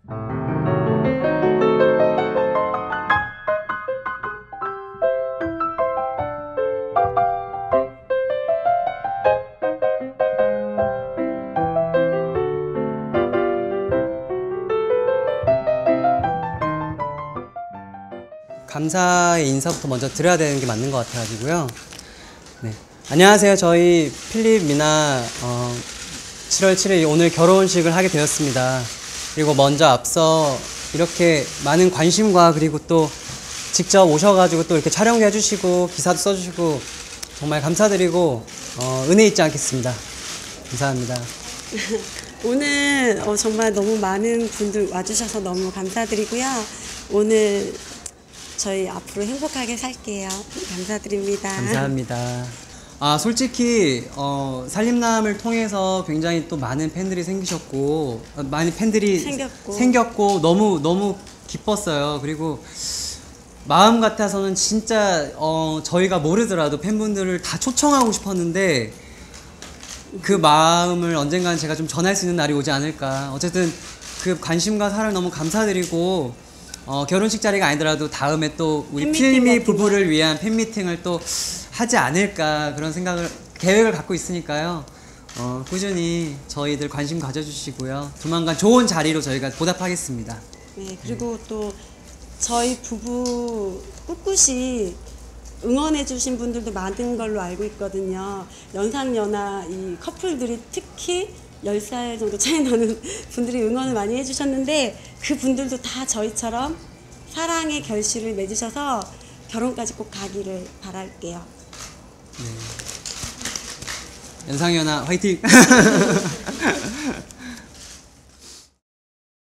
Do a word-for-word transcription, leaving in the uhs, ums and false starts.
감사의 인사부터 먼저 드려야 되는 게 맞는 것 같아가지고요. 네. 안녕하세요. 저희 필립 미나 어, 칠월 칠일 오늘 결혼식을 하게 되었습니다. 그리고 먼저 앞서 이렇게 많은 관심과 그리고 또 직접 오셔가지고 또 이렇게 촬영도 해주시고 기사도 써주시고 정말 감사드리고 어, 은혜 잊지 않겠습니다. 감사합니다. 오늘 어, 정말 너무 많은 분들 와주셔서 너무 감사드리고요. 오늘 저희 앞으로 행복하게 살게요. 감사드립니다. 감사합니다. 아 솔직히 어, 살림남을 통해서 굉장히 또 많은 팬들이 생기셨고 어, 많은 팬들이 생겼고. 생겼고 너무 너무 기뻤어요. 그리고 마음 같아서는 진짜 어, 저희가 모르더라도 팬분들을 다 초청하고 싶었는데 그 마음을 언젠간 제가 좀 전할 수 있는 날이 오지 않을까. 어쨌든 그 관심과 사랑 너무 감사드리고 어, 결혼식 자리가 아니더라도 다음에 또 우리 필미 부부를 위한 팬미팅을 또 하지 않을까 그런 생각을 계획을 갖고 있으니까요. 어, 꾸준히 저희들 관심 가져주시고요. 조만간 좋은 자리로 저희가 보답하겠습니다. 네, 그리고 또 저희 부부 꿋꿋이 응원해주신 분들도 많은 걸로 알고 있거든요. 연상연하 이 커플들이 특히 열 살 정도 차이 나는 분들이 응원을 많이 해주셨는데 그 분들도 다 저희처럼 사랑의 결실을 맺으셔서 결혼까지 꼭 가기를 바랄게요. 네. 연상연하 화이팅!